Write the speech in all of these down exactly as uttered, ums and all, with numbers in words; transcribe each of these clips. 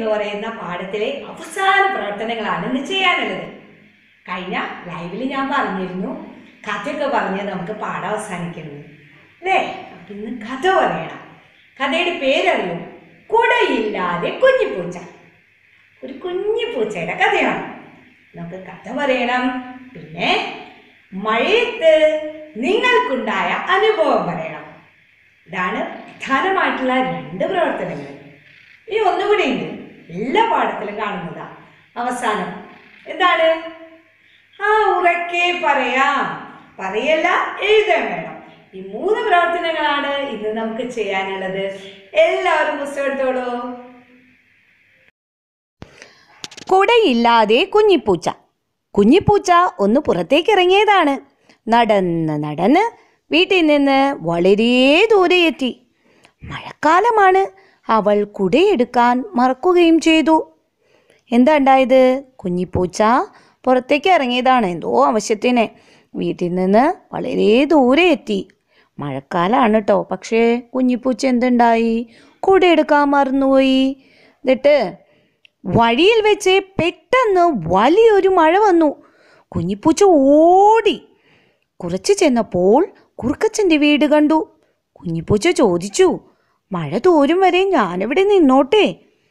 എന്ന് പറയുന്ന പാഠത്തിലെ അവസാന പ്രവർത്തനങ്ങളാണ് ഇന്ന് ചെയ്യാനുള്ളത്. കഴിഞ്ഞ ലൈവിൽ ഞാൻ പറഞ്ഞിരുന്നു കഥയൊക്കെ പറഞ്ഞ് നമുക്ക് പാഠം അവസാനിക്കുന്നത് അല്ലേ. അപ്പം ഇന്ന് കഥ പറയണം. കഥയുടെ പേരറിയും, കുടയില്ലാതെ കുഞ്ഞിപ്പൂച്ച. ഒരു കുഞ്ഞിപ്പൂച്ചയുടെ കഥയാണ്. നമുക്ക് കഥ പറയണം. പിന്നെ മഴയത്ത് നിങ്ങൾക്കുണ്ടായ അനുഭവം പറയണം. ഇതാണ് പ്രധാനമായിട്ടുള്ള രണ്ട് പ്രവർത്തനങ്ങൾ. ഈ ഒന്നുകൂടി ഉണ്ട്, എല്ലാ പാഠത്തിലും കാണുന്നതാ. അവസാനം എന്താണ്? ആ ഉറക്കെ പറയാം, പറയല്ല എഴുതാൻ വേണം. ഈ മൂന്ന് പ്രവർത്തനങ്ങളാണ് ഇന്ന് നമുക്ക് ചെയ്യാനുള്ളത്. എല്ലാവരും പുസ്തകം എടുത്തോളൂ. കുടയില്ലാതെ കുഞ്ഞിപ്പൂച്ച. കുഞ്ഞിപ്പൂച്ച ഒന്ന് പുറത്തേക്ക് ഇറങ്ങിയതാണ്. നടന്ന് നടന്ന് വീട്ടിൽ നിന്ന് വളരെ ദൂരെ എത്തി. മഴക്കാലമാണ്. അവൾ കുടയെടുക്കാൻ മറക്കുകയും ചെയ്തു. എന്താ ഉണ്ടായത്? കുഞ്ഞിപ്പൂച്ച പുറത്തേക്ക് ഇറങ്ങിയതാണ് എന്തോ ആവശ്യത്തിന്. വീട്ടിൽ നിന്ന് വളരെ ദൂരെ എത്തി. മഴക്കാലമാണ് കേട്ടോ. പക്ഷേ കുഞ്ഞിപ്പൂച്ച എന്തുണ്ടായി? കുടയെടുക്കാൻ മറന്നുപോയി. എന്നിട്ട് വഴിയിൽ വെച്ച് പെട്ടെന്ന് വലിയൊരു മഴ വന്നു. കുഞ്ഞിപ്പൂച്ച ഓടി. കുറച്ച് ചെന്നപ്പോൾ കുറുക്കച്ചൻ്റെ വീട് കണ്ടു. കുഞ്ഞിപ്പൂച്ച ചോദിച്ചു, മഴ തോരും വരെ ഞാനിവിടെ നിന്നോട്ടെ?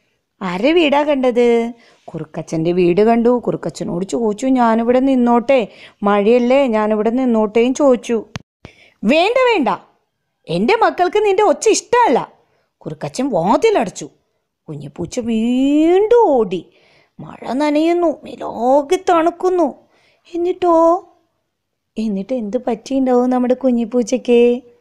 ആരെ വീടാ കണ്ടത്? കുറുക്കച്ചൻ്റെ വീട് കണ്ടു. കുറുക്കച്ചനോട് ചോദിച്ചു, ഞാനിവിടെ നിന്നോട്ടെ? മഴയല്ലേ, ഞാനിവിടെ നിന്നോട്ടേയും ചോദിച്ചു. വേണ്ട വേണ്ട, എൻ്റെ മക്കൾക്ക് നിന്റെ ഒച്ച ഇഷ്ടമല്ല. കുറുക്കച്ചൻ വാതിലടച്ചു. കുഞ്ഞിപ്പൂച്ച വീണ്ടും ഓടി. മഴ നനയുന്നു, മേലോകെ തണുക്കുന്നു. എന്നിട്ടോ എന്നിട്ട് എന്ത് പറ്റിയിട്ടുണ്ടാവും നമ്മുടെ കുഞ്ഞിപ്പൂച്ചയ്ക്ക്?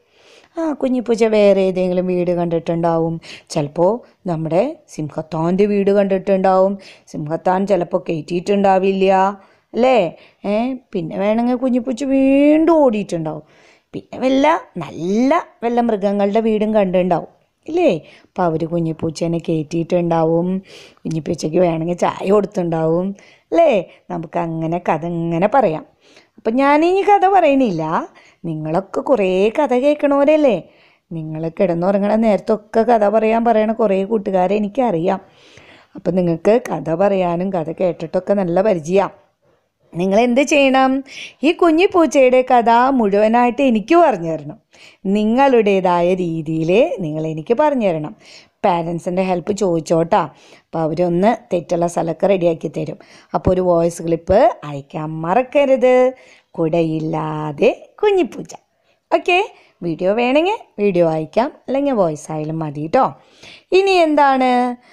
ആ കുഞ്ഞിപ്പൂച്ച വേറെ ഏതെങ്കിലും വീട് കണ്ടിട്ടുണ്ടാവും. ചിലപ്പോൾ നമ്മുടെ സിംഹത്താൻ്റെ വീട് കണ്ടിട്ടുണ്ടാവും. സിംഹത്താൻ ചിലപ്പോൾ കയറ്റിയിട്ടുണ്ടാവില്ല അല്ലേ. ഏ പിന്നെ വേണമെങ്കിൽ കുഞ്ഞിപ്പൂച്ച വീണ്ടും ഓടിയിട്ടുണ്ടാവും. പിന്നെ വല്ല നല്ല വല്ല മൃഗങ്ങളുടെ വീടും കണ്ടിട്ടുണ്ടാവും ഇല്ലേ. അപ്പോൾ അവർ കുഞ്ഞിപ്പൂച്ചേനെ കയറ്റിയിട്ടുണ്ടാവും. കുഞ്ഞിപ്പൂച്ചയ്ക്ക് വേണമെങ്കിൽ ചായ കൊടുത്തിട്ടുണ്ടാവും അല്ലേ. നമുക്ക് അങ്ങനെ കഥ ഇങ്ങനെ പറയാം. അപ്പം ഞാനീ കഥ പറയണില്ല. നിങ്ങളൊക്കെ കുറേ കഥ കേൾക്കണവരല്ലേ. നിങ്ങൾ കിടന്നുറങ്ങണ നേരത്തൊക്കെ കഥ പറയാൻ പറയണ കുറേ കൂട്ടുകാരെ എനിക്കറിയാം. അപ്പം നിങ്ങൾക്ക് കഥ പറയാനും കഥ കേട്ടിട്ടൊക്കെ നല്ല പരിചയമാണ്. നിങ്ങളെന്ത് ചെയ്യണം? ഈ കുഞ്ഞിപ്പൂച്ചയുടെ കഥ മുഴുവനായിട്ട് എനിക്ക് പറഞ്ഞു തരണം. നിങ്ങളുടേതായ രീതിയിൽ നിങ്ങൾ എനിക്ക് പറഞ്ഞു തരണം. പാരൻസിൻ്റെ ഹെൽപ്പ് ചോദിച്ചോട്ടാ. അപ്പോൾ അവരൊന്ന് തെറ്റുള്ള സ്ഥലമൊക്കെ റെഡിയാക്കി തരും. അപ്പോൾ ഒരു വോയിസ് ക്ലിപ്പ് അയക്കാൻ മറക്കരുത്. കുടയില്ലാതെ കുഞ്ഞിപ്പൂച്ച. ഓക്കെ, വീഡിയോ വേണമെങ്കിൽ വീഡിയോ അയക്കാം, അല്ലെങ്കിൽ വോയിസ് ആയാലും മതി കേട്ടോ. ഇനി എന്താണ്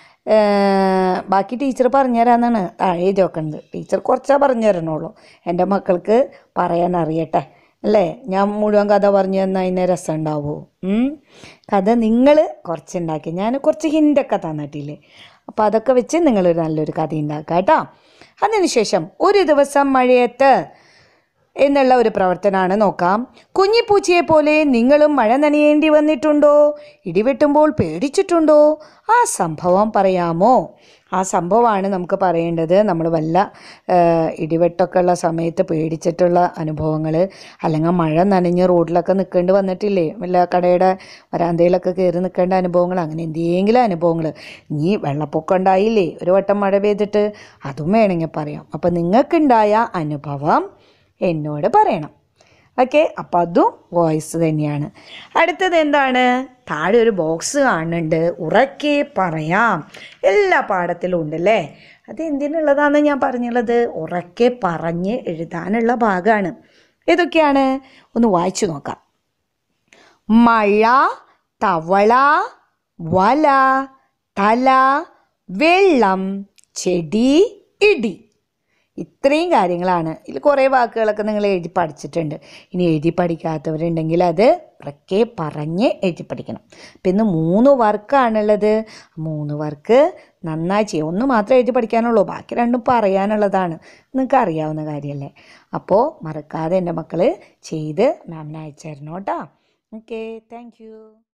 ബാക്കി ടീച്ചർ പറഞ്ഞു തരാമെന്നാണ് താഴെ എഴുതി വെക്കുന്നത്. ടീച്ചർ കുറച്ചാ പറഞ്ഞു തരണുള്ളൂ. എൻ്റെ മക്കൾക്ക് പറയാൻ അറിയട്ടെ അല്ലേ. ഞാൻ മുഴുവൻ കഥ പറഞ്ഞു തന്നാൽ അതിന് രസം ഉണ്ടാവുമോ? കഥ നിങ്ങൾ കുറച്ചുണ്ടാക്കി, ഞാൻ കുറച്ച് ഹിൻ്റൊക്കെ തന്നിട്ടില്ലേ. അപ്പോൾ അതൊക്കെ വെച്ച് നിങ്ങളൊരു നല്ലൊരു കഥ ഉണ്ടാക്കുക കേട്ടോ. അതിനുശേഷം ഒരു ദിവസം മഴയത്ത് എന്നുള്ള ഒരു പ്രവർത്തനമാണ് നോക്കാം. കുഞ്ഞിപ്പൂച്ചയെ പോലെ നിങ്ങളും മഴ നനയേണ്ടി വന്നിട്ടുണ്ടോ? ഇടിവെട്ടുമ്പോൾ പേടിച്ചിട്ടുണ്ടോ? ആ സംഭവം പറയാമോ? ആ സംഭവമാണ് നമുക്ക് പറയേണ്ടത്. നമ്മൾ വല്ല ഇടിവെട്ടൊക്കെ ഉള്ള സമയത്ത് പേടിച്ചിട്ടുള്ള അനുഭവങ്ങൾ, അല്ലെങ്കിൽ മഴ നനഞ്ഞ് റോഡിലൊക്കെ നിൽക്കേണ്ടി വന്നിട്ടില്ലേ, വല്ല കടയുടെ വരാന്തയിലൊക്കെ കയറി നിൽക്കേണ്ട അനുഭവങ്ങൾ, അങ്ങനെ എന്തെങ്കിലും അനുഭവങ്ങൾ. ഇനി വെള്ളപ്പൊക്കം ഉണ്ടായില്ലേ ഒരു വട്ടം മഴ പെയ്തിട്ട്, അതും വേണമെങ്കിൽ പറയാം. അപ്പം നിങ്ങൾക്കുണ്ടായ അനുഭവം എന്നോട് പറയണം. ഓക്കെ, അപ്പം അതും വോയിസ് തന്നെയാണ്. അടുത്തത് എന്താണ്? താഴെ ഒരു ബോക്സ് കാണുന്നുണ്ട്, ഉറക്കെ പറയാം. എല്ലാ പാഠത്തിലും ഉണ്ടല്ലേ. അത് എന്തിനുള്ളതാണെന്ന് ഞാൻ പറഞ്ഞുള്ളത്, ഉറക്കെ പറഞ്ഞ് എഴുതാനുള്ള ഭാഗമാണ്. ഏതൊക്കെയാണ് ഒന്ന് വായിച്ചു നോക്കാം. മഴ, തവള, വല, തല, വെള്ളം, ചെടി, ഇടി. ഇത്രയും കാര്യങ്ങളാണ്. ഇതിൽ കുറേ വാക്കുകളൊക്കെ നിങ്ങൾ എഴുതി പഠിച്ചിട്ടുണ്ട്. ഇനി എഴുതി പഠിക്കാത്തവരുണ്ടെങ്കിൽ അത് ഉറക്കെ പറഞ്ഞ് എഴുതി പഠിക്കണം. അപ്പം ഇന്ന് മൂന്ന് വർക്കാണുള്ളത്. മൂന്ന് വർക്ക് നന്നായി ചെയ്യും. ഒന്ന് മാത്രമേ എഴുതി പഠിക്കാനുള്ളൂ, ബാക്കി രണ്ടും പറയാനുള്ളതാണ്. നിങ്ങൾക്ക് അറിയാവുന്ന കാര്യമല്ലേ. അപ്പോൾ മറക്കാതെ എൻ്റെ മക്കൾ ചെയ്ത് മാമിനെ അയച്ചു തരണം കേട്ടോ. Okay, thank U.